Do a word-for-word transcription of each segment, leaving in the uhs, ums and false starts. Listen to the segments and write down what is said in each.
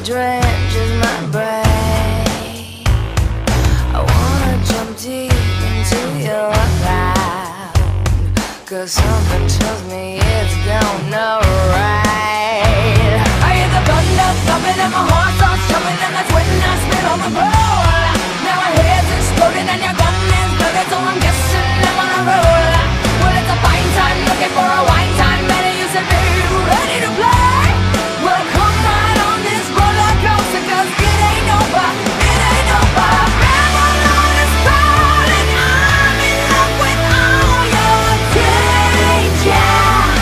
drenches my brain. I wanna jump deep into your cloud, 'cause something tells me it's gonna rain. I hear the thunder thumping and my heart starts jumping, and that's when I spit on the road. Now my head's exploding and your gun is loaded, so I'm guessing I'm on a roll. Well, it's a fine time looking for a wine time, and you said, "Are you ready to play?" Well, come right on this roller coaster, 'cause it ain't over, it ain't over. Babylon is calling, I'm in love with all your danger,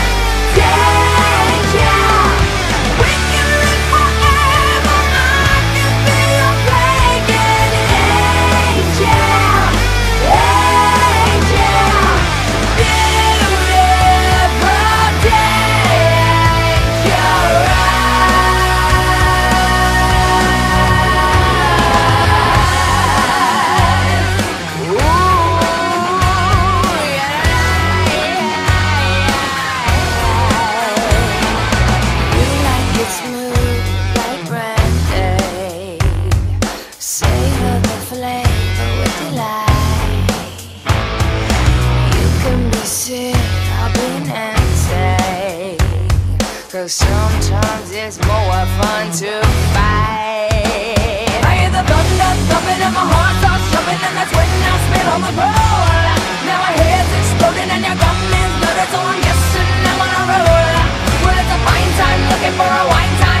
danger. We can live forever, I can be your plaguing angel, angel. Beautiful dangerous. You like it smooth like brandy, savor the flavor with delight. You can be sick, I'll be Nancy, 'cause sometimes it's more fun to fight. I hear the thunder thumping and my heart starts jumping, and that's when I spit on the roll. Now my head's exploding and your gun is loaded, so I'm guessing I'm on a roll. Well, it's a fine time looking for a wine time,